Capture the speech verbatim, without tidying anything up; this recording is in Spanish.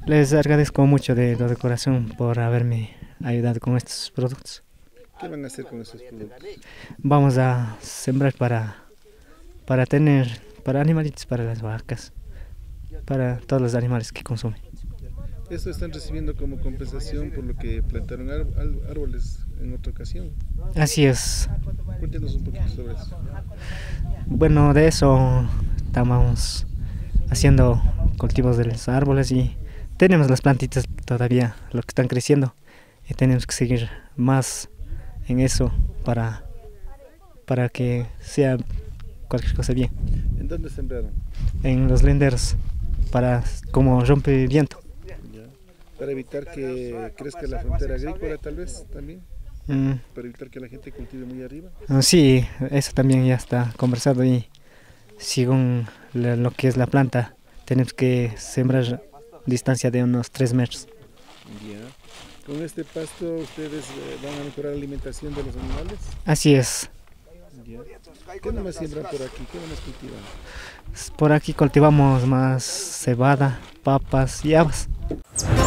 Les agradezco mucho de todo corazón por haberme ayudado con estos productos. ¿Qué van a hacer con esos productos? Vamos a sembrar para, para tener, para animalitos, para las vacas, para todos los animales que consumen. Esto están recibiendo como compensación por lo que plantaron árboles en otra ocasión. Así es. Cuéntenos un poquito sobre eso. Bueno, de eso estamos haciendo cultivos de los árboles y tenemos las plantitas todavía, lo que están creciendo, y tenemos que seguir más en eso para, para que sea cualquier cosa bien. ¿En dónde sembraron? En los linderos, para como rompe viento. Ya. Para evitar que crezca la frontera agrícola, tal vez también. Mm. Para evitar que la gente cultive muy arriba. Sí, eso también ya está conversado y según lo que es la planta, tenemos que sembrar distancia de unos tres metros. Ya. ¿Con este pasto ustedes van a mejorar la alimentación de los animales? Así es. Ya. ¿Qué más siembran por aquí? ¿Qué más cultivan? Por aquí cultivamos más cebada, papas y habas.